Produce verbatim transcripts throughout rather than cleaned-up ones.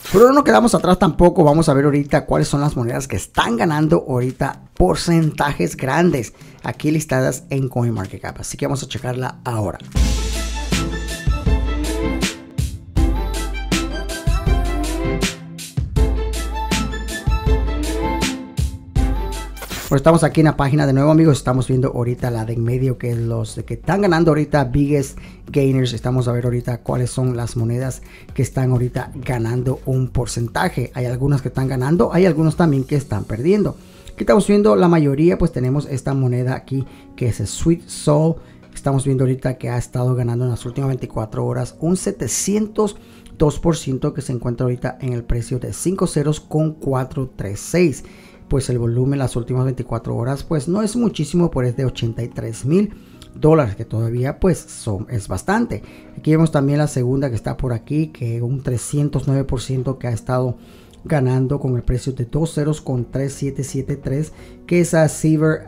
Pero no nos quedamos atrás tampoco. Vamos a ver ahorita cuáles son las monedas que están ganando ahorita porcentajes grandes aquí listadas en CoinMarketCap. Así que vamos a checarla ahora. Bueno, estamos aquí en la página de nuevo, amigos. Estamos viendo ahorita la de en medio, que es los de que están ganando ahorita biggest gainers. Estamos a ver ahorita cuáles son las monedas que están ahorita ganando un porcentaje. Hay algunas que están ganando, hay algunos también que están perdiendo. Aquí estamos viendo la mayoría, pues tenemos esta moneda aquí que es el Sweet Soul. Estamos viendo ahorita que ha estado ganando en las últimas veinticuatro horas un setecientos dos por ciento, que se encuentra ahorita en el precio de cinco ceros con cuatrocientos treinta y seis. Pues el volumen las últimas veinticuatro horas pues no es muchísimo, pero es de ochenta y tres mil dólares, que todavía pues son, es bastante. Aquí vemos también la segunda que está por aquí, que un trescientos nueve por ciento que ha estado ganando con el precio de dos ceros con tres siete siete tres, que es a Silver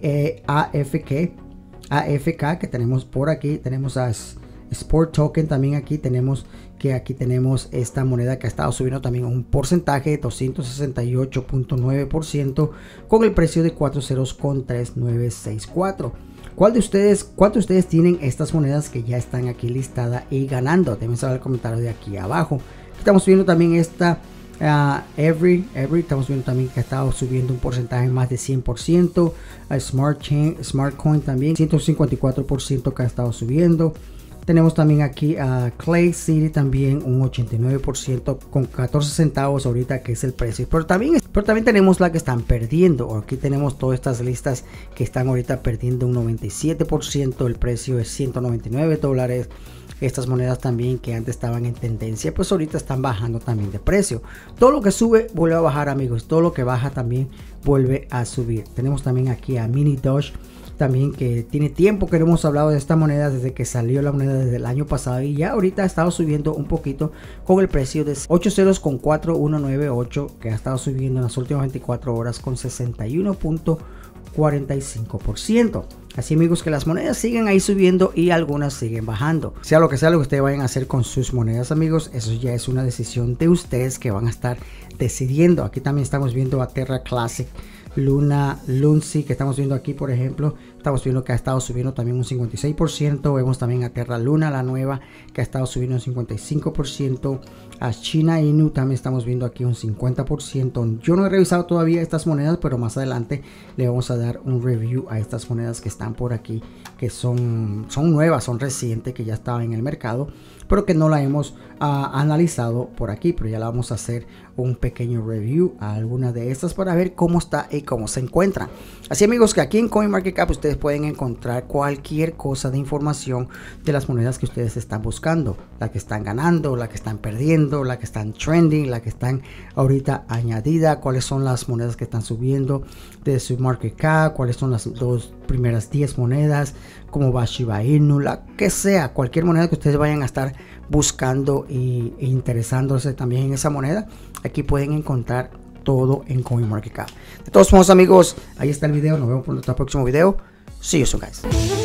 A F K, A F K que tenemos por aquí. Tenemos a Sport Token también aquí. Tenemos que aquí tenemos esta moneda que ha estado subiendo también un porcentaje de doscientos sesenta y ocho punto nueve por ciento con el precio de cuatro ceros con tres nueve seis cuatro. ¿Cuál de ustedes, cuántos de ustedes tienen estas monedas que ya están aquí listadas y ganando? Déjenme saber el comentario de aquí abajo. Estamos viendo también esta uh, Every, Every, estamos viendo también que ha estado subiendo un porcentaje más de cien por ciento. Uh, Smart Chain, Smart Coin también ciento cincuenta y cuatro por ciento que ha estado subiendo. Tenemos también aquí a Clay City también un ochenta y nueve por ciento con catorce centavos ahorita, que es el precio. Pero también, pero también tenemos la que están perdiendo. Aquí tenemos todas estas listas que están ahorita perdiendo un noventa y siete por ciento. El precio es ciento noventa y nueve dólares. Estas monedas también que antes estaban en tendencia, pues ahorita están bajando también de precio. Todo lo que sube vuelve a bajar, amigos. Todo lo que baja también vuelve a subir. Tenemos también aquí a Mini Doge también, que tiene tiempo que no hemos hablado de esta moneda, desde que salió la moneda desde el año pasado, y ya ahorita ha estado subiendo un poquito con el precio de ocho ceros con cuatro uno nueve ocho, que ha estado subiendo en las últimas veinticuatro horas con sesenta y uno punto cuarenta y cinco por ciento. Así, amigos, que las monedas siguen ahí subiendo y algunas siguen bajando. Sea lo que sea lo que ustedes vayan a hacer con sus monedas, amigos, eso ya es una decisión de ustedes que van a estar decidiendo. Aquí también estamos viendo a Terra Classic, Luna, Luncy, que estamos viendo aquí, por ejemplo. Estamos viendo que ha estado subiendo también un cincuenta y seis por ciento. Vemos también a Terra Luna, la nueva, que ha estado subiendo un cincuenta y cinco por ciento. A China Inu también estamos viendo aquí un cincuenta por ciento. Yo no he revisado todavía estas monedas, pero más adelante le vamos a dar un review a estas monedas que están por aquí, que son, son nuevas, son recientes, que ya estaban en el mercado, pero que no la hemos uh, analizado por aquí. Pero ya la vamos a hacer un pequeño review a alguna de estas para ver cómo está y cómo se encuentran. Así, amigos, que aquí en CoinMarketCap ustedes pueden encontrar cualquier cosa de información de las monedas que ustedes están buscando, la que están ganando, la que están perdiendo, la que están trending, la que están ahorita añadida, cuáles son las monedas que están subiendo de su market cap, cuáles son las dos primeras diez monedas, cómo va Shiba Inu, la que sea, cualquier moneda que ustedes vayan a estar buscando y, e interesándose también en esa moneda, aquí pueden encontrar todo en CoinMarketCap. De todos modos, amigos, ahí está el video. Nos vemos en nuestro próximo video. See you soon, guys.